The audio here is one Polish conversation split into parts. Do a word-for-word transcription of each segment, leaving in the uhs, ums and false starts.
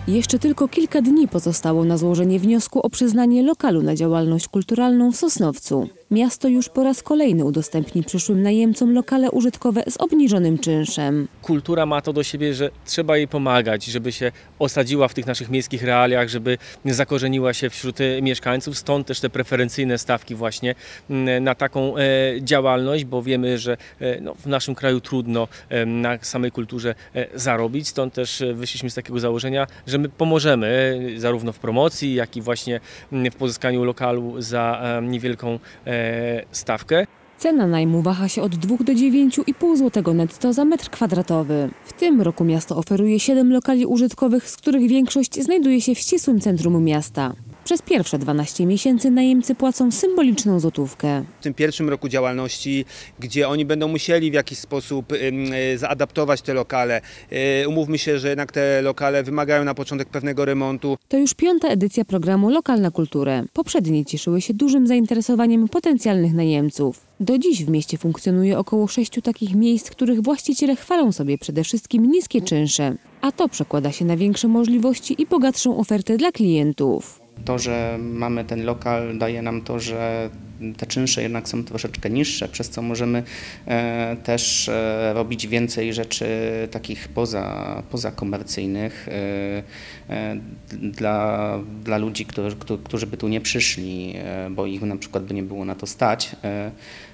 Jeszcze tylko kilka dni pozostało na złożenie wniosku o przyznanie lokalu na działalność kulturalną w Sosnowcu. Miasto już po raz kolejny udostępni przyszłym najemcom lokale użytkowe z obniżonym czynszem. Kultura ma to do siebie, że trzeba jej pomagać, żeby się osadziła w tych naszych miejskich realiach, żeby zakorzeniła się wśród mieszkańców. Stąd też te preferencyjne stawki właśnie na taką działalność, bo wiemy, że no, w naszym kraju trudno na samej kulturze zarobić. Stąd też wyszliśmy z takiego założenia, że my pomożemy zarówno w promocji, jak i właśnie w pozyskaniu lokalu za niewielką stawkę. Cena najmu waha się od dwóch do dziewięciu i pół złotego netto za metr kwadratowy. W tym roku miasto oferuje siedem lokali użytkowych, z których większość znajduje się w ścisłym centrum miasta. Przez pierwsze dwanaście miesięcy najemcy płacą symboliczną złotówkę. W tym pierwszym roku działalności, gdzie oni będą musieli w jakiś sposób y, zaadaptować te lokale. Y, umówmy się, że jednak te lokale wymagają na początek pewnego remontu. To już piąta edycja programu Lokal na kulturę. Poprzednie cieszyły się dużym zainteresowaniem potencjalnych najemców. Do dziś w mieście funkcjonuje około sześciu takich miejsc, których właściciele chwalą sobie przede wszystkim niskie czynsze. A to przekłada się na większe możliwości i bogatszą ofertę dla klientów. To, że mamy ten lokal, daje nam to, że te czynsze jednak są troszeczkę niższe, przez co możemy e, też e, robić więcej rzeczy takich poza, pozakomercyjnych e, e, dla, dla ludzi, którzy, którzy by tu nie przyszli, e, bo ich na przykład by nie było na to stać. E,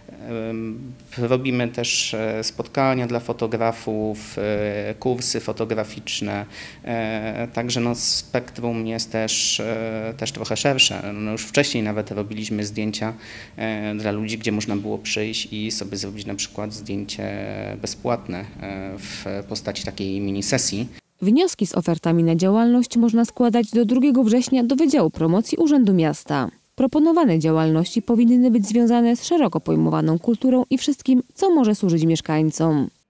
Robimy też spotkania dla fotografów, kursy fotograficzne, także no spektrum jest też, też trochę szersze. No już wcześniej nawet robiliśmy zdjęcia dla ludzi, gdzie można było przyjść i sobie zrobić na przykład zdjęcie bezpłatne w postaci takiej mini sesji. Wnioski z ofertami na działalność można składać do drugiego września do Wydziału Promocji Urzędu Miasta. Proponowane działalności powinny być związane z szeroko pojmowaną kulturą i wszystkim, co może służyć mieszkańcom.